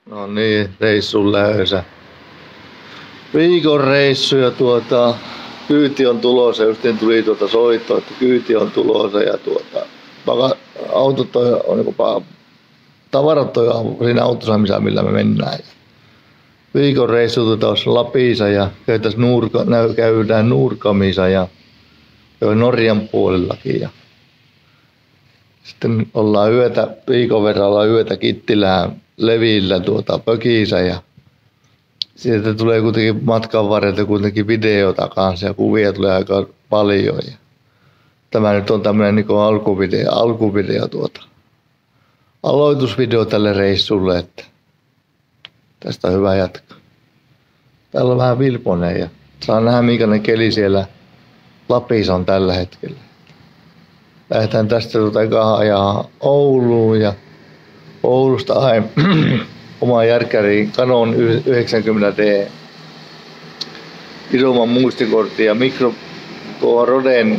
No niin, reissun löysä. Viikon reissu ja kyyti on tulossa. Justiin tuli soitto, että kyyti on tulossa ja autot on niinku tavarat on siinä autossa, millä me mennään. Viikon reissu tuossa Lapissa ja käydään Nurkamissa ja Norjan puolellakin. Ja sitten ollaan viikon verran ollaan yötä Kittilään Levillä Pökissä ja sieltä tulee kuitenkin matkan varrelta kuitenkin videota kanssa ja kuvia tulee aika paljon. Ja tämä nyt on tämmönen niinku alkuvideo aloitusvideo tälle reissulle, että tästä on hyvä jatkaa. Täällä on vähän vilponen ja saa nähdä minkälainen keli siellä Lapissa on tällä hetkellä. Lähdetään tästä ekaa ajaa Ouluun ja Oulusta haen omaan järkkäriin Canon 90D isomman muistikortin ja Roden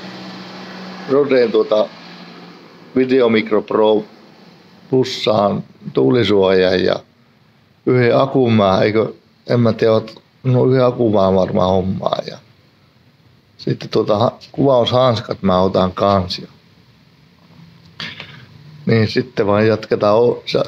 Video Micro Pro plussaan tuulisuojan ja yhden akumaa, en mä tiedä, yhden akumaa varmaan hommaa ja sitten kuvaushanskat mä otan kans. Niin sitten vaan jatketaan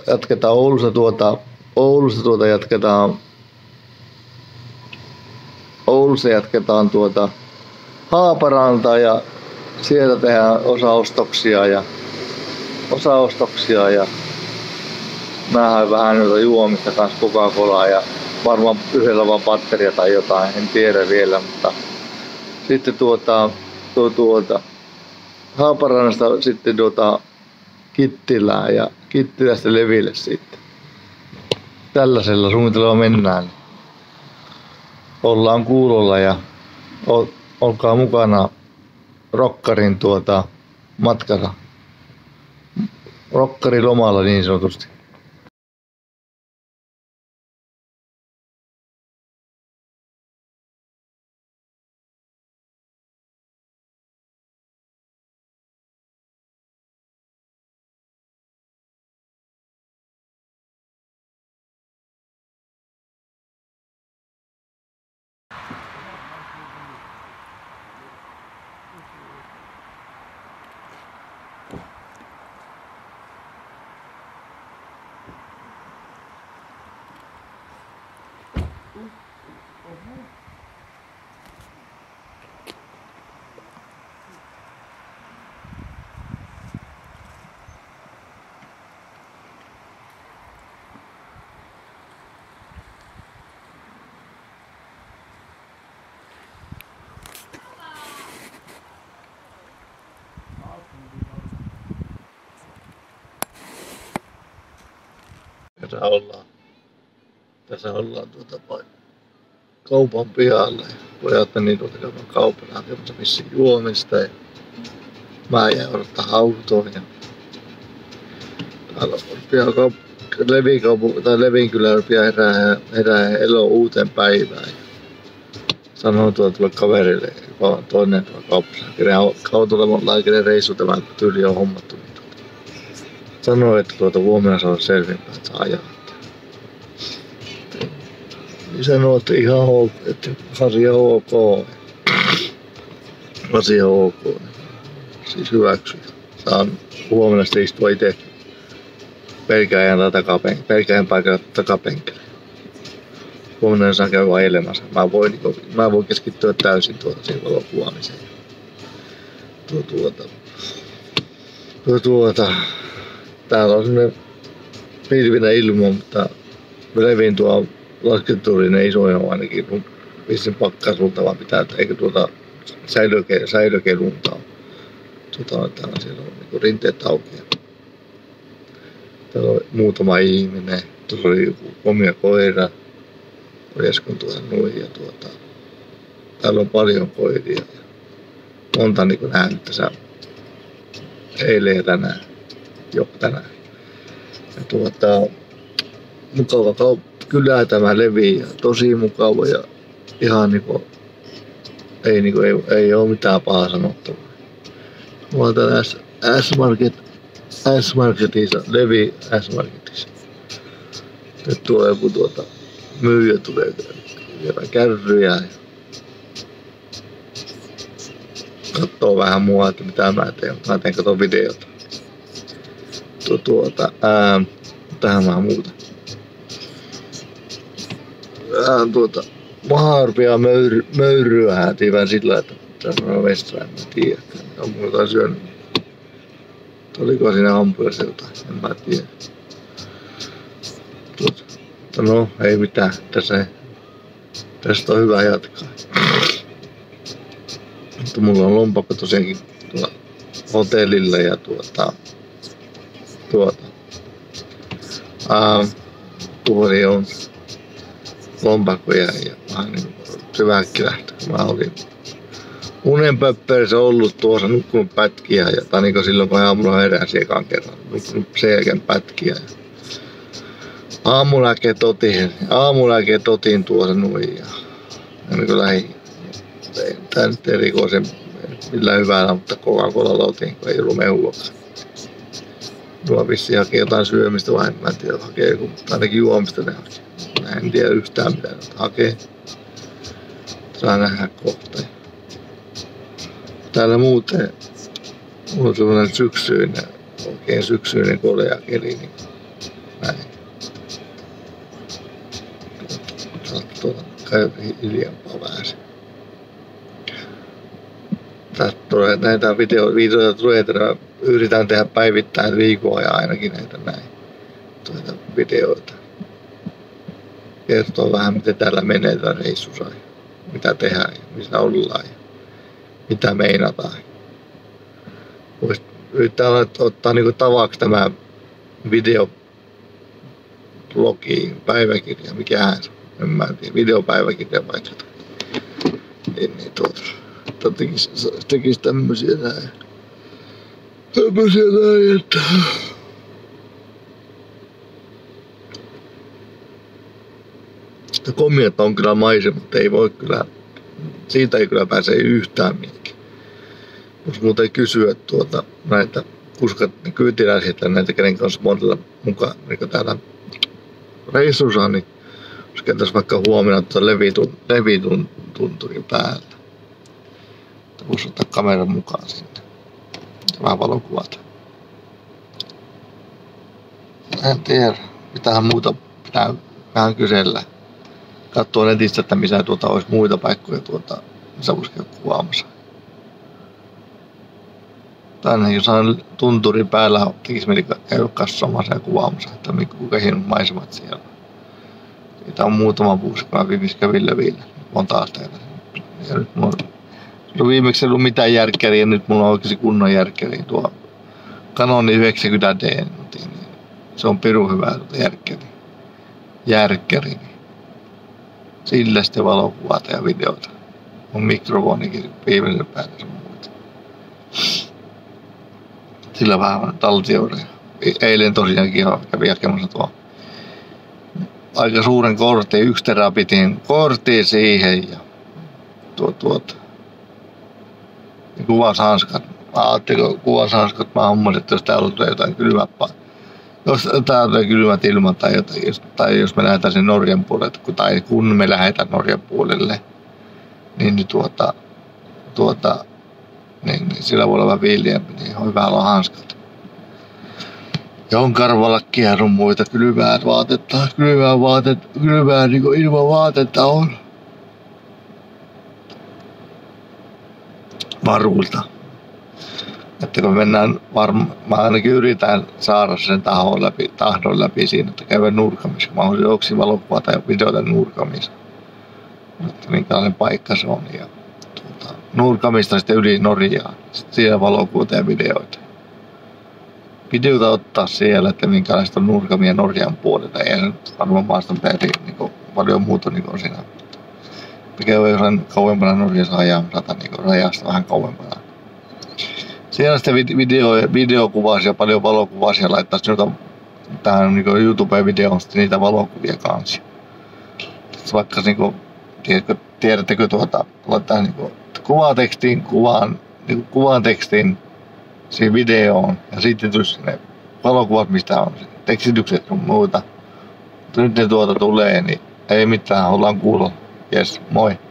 Oulussa jatketaan Haaparanta ja siellä tehdään osaostoksia ja mä hain vähän noita juomista kanssa Coca-Colaa ja varmaan yhdellä vaan batteria tai jotain, en tiedä vielä, mutta sitten Haaparannasta sitten Kittilään ja Kittilästä Leville sitten. Tällaisella suunnitelmalla mennään. Ollaan kuulolla ja olkaa mukana rokkarin matkalla. Rokkarilomalla niin sanotusti. Tässä ollaan kaupan pihalla ja pojat meni käymään kaupan hakemassa vissiin juomista ja mä jäin odottaa autoon ja täällä Levinkylä pian herää elo uuteen päivään. Sanoin tuolle kaverille, joka on toinen kaupassa, kenen autolla kenen reissu tämä tyyli on hommattu. Sanoin, että huomenna saa selvinpäin, että saa ajaa. Niin sanoi, että ihan ok, että asia ok. Asia ok. Siis hyväksy. Saan huomenna sitten istua itse pelkääjän paikalla takapenkillä. Huomenna saan käydä ajelemaan. Mä voin keskittyä täysin siihen valokuvaamiseen. Täällä on semmonen pilvinen ilma, mutta Levin tuo laskettuurinen isoja ainakin vissiin pakkasulta vaan pitää, eikö säilökelunta on. Siellä on niinku rinteet auki. Täällä on muutama ihminen, tuossa oli joku omia koira, Eskon noin ja täällä on paljon koiria ja monta niinku nähnyt tässä eilen ja tänään. tänään. Ja mukava kylä tämä Levi ja tosi mukava ja ihan ei oo mitään pahaa sanottavaa. Mä oon täällä S-Marketissa, Levi S-Marketissa. Nyt tulee joku myyjä tulee vielä kärryjä ja katsoo vähän mua, että mitä mä teen. Mä teen kato videota. Tähän vähän muuta. Maharpia möyryä häätiin vähän sillä, että tässä on vessaa, en mä tiedä. On mun jotain syönyt. Oliko siinä hampurissa jotain, en mä tiedä. No ei mitään, tästä on hyvä jatkaa. Mutta mulla on lompakko tosiaankin tuolla hotellilla ja puhelin on lompakkoja ja vähän niin syväkki lähtö. Mä olin unenpöpperissä ollut tuossa, nukkunut pätkiä ja niin silloin kun aamulla heräsi ekan kerran, nukkunut sen jälkeen pätkiä. Aamulääke totin tuossa noin ja niin lähin. Tää nyt erikoisen millään hyvällä, mutta Coca-Colalla otin, kun ei ollut mehuakaan. Tuo vissiin hakee jotain syömistä vai mä en tiedä hakee joku, mutta ainakin juomista ne hakee. Mä en tiedä yhtään mitä ne hakee. Saa nähdä kohta. Täällä muuten mulla on sellainen oikein syksyinen kolea keli, niin näin. Saattaa käydä hiljempaa vähän. Tästä tulee näitä videoita tulee, yritän tehdä päivittäin viikon ajan ainakin näitä näin. Videoita. Kertoo vähän miten täällä menee täällä reissussa ja mitä tehdään ja missä ollaan ja mitä meinataan. Voisi yrittää ottaa niinku tavaksi tämä videoblogi, päiväkirja, mikähän se on. En mä tiedä, videopäiväkirja vai jotain. Tekis tämmösiä näin, että komiat on kyllä maisemat, ei voi kyllä, siitä ei kyllä pääse yhtään mihinkään. Jos muuten kysyä näitä kyytiläisiä näitä kenen kanssa monella mukaan niin täällä reissussa, niin jos käytäisiin vaikka huomenna levitun tunturin päällä. Voisi ottaa kameran mukaan sinne. Vähän valokuvata. En tiedä, mitähän muuta pitää vähän kysellä. Katsoa netistä, että missä olisi muita paikkoja missä voisi käydä kuvaamassa. Tänne jos on tunturin päällä, tekisi mieli käydä katsomassa ja kuvaamassa, että kuinka hienot maisemat siellä. Siitä on muutama vuosi, kun mä viimeksi kävin levillä. Monta asteella. Ja nyt mulla on viimeksi ollut mitään järkkäriä, nyt mulla on oikeasti kunnon järkkäriä. Tuo Canon 90D, niin se on pirun hyvä järkkäri. Sillä sitten valokuvata ja videota. Mun mikrofonikin viimeisen päälle sun muuta. Sillä vähän taltioida. Eilen tosiaankin kävin hakemassa tuo aika suuren kortin, 1 terabitin kortin siihen ja kuvashanskat. Mä ajattelin, kuvashanskat mä hommasin, että jos täällä tulee jotain jos täällä tulee kylmät ilmat tai jos me lähdetään sen Norjan puolelle, tai kun me lähdetään Norjan puolelle, niin niin sillä voi olla vähän viiliämpi, niin on hyvä olla hanskat. Ja on karvalakkia ja muita kylmää niin kuin ilman vaatetta on. Että kun mennään mä ainakin yritän saada sen tahdon läpi siinä, että käydä nurkamissa. Mä haluaisin oksi valokuvata ja videota nurkamissa. Että minkälainen paikka se on. Ja nurkamista sitten yli Norjaan. Sitten siellä valokuvata ja videoita. Videota ottaa siellä, että minkälaista on nurkamia Norjan puolella. Ei se varmaan maaston perin niin paljon muuta niin siinä. Mikä on jossain kauempana Norjassa ajamassa, niin rajasta vähän kauempana. Siellä sitten videokuvaisia, paljon valokuvaisia laittaisi tähän niin YouTube-videoon sitten niitä valokuvia kanssa. Vaikka niin tiedättekö laittaa niin kuvan tekstiin siihen videoon ja sitten tulisi ne valokuvat, mistä on tekstitykset ja muuta. nyt ne tulee, niin ei mitään, ollaan kuulolla. Jes, moi.